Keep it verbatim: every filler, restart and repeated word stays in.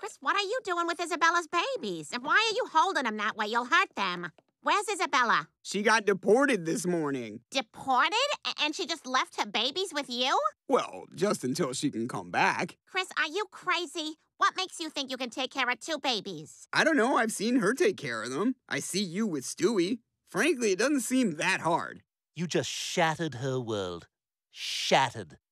Chris, what are you doing with Isabella's babies? And why are you holding them that way? You'll hurt them. Where's Isabella? She got deported this morning. Deported? A- and she just left her babies with you? Well, just until she can come back. Chris, are you crazy? What makes you think you can take care of two babies? I don't know. I've seen her take care of them. I see you with Stewie. Frankly, it doesn't seem that hard. You just shattered her world. Shattered.